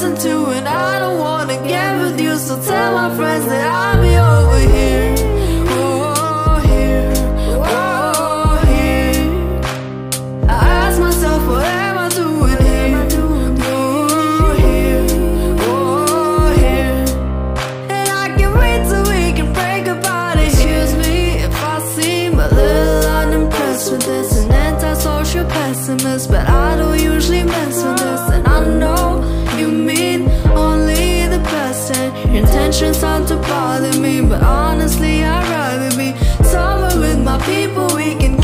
listen to, and I don't wanna get with you. So tell my friends that I'll be over here. Oh, here, oh, here. I ask myself, what am I doing here? Oh, here, oh, here. And I can't wait till we can break apart. Excuse me if I seem a little unimpressed with this, an antisocial pessimist, but I don't usually mess with this. And I know you mean only the best, and your intentions aren't to bother me, but honestly I'd rather be somewhere with my people. We can